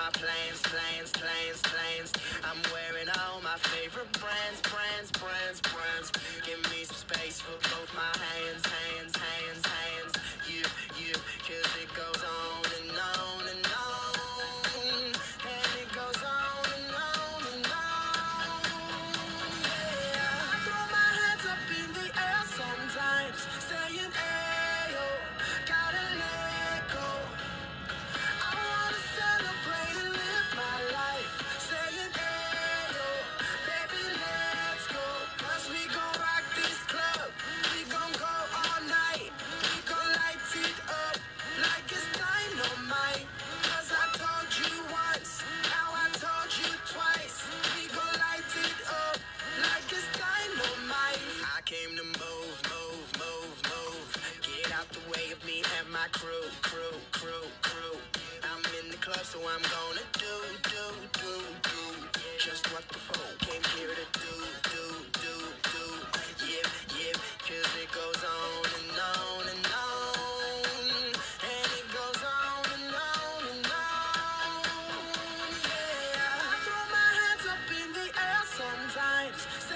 my plans. I'm wearing all my favorite brands. Give me some space for both my hands. You, 'cause it goes on and on and on. And it goes on and on and on. Yeah, I throw my hands up in the air sometimes, saying, ayo, gotta let go. I wanna celebrate and live my life, saying, ayo, baby, let's go. 'Cause we gon' rock this club, we gon' go all night, we gon' light it up like it's dynamite. 'Cause I told you once, now I told you twice, we gon' light it up like it's dynamite. I came to move. Get out the way of me and my crew. I'm in the club, so I'm gonna do just what the folk came here to do. Yeah, 'cause it goes on and on and on. And it goes on and on and on. Yeah, I throw my hands up in the air sometimes,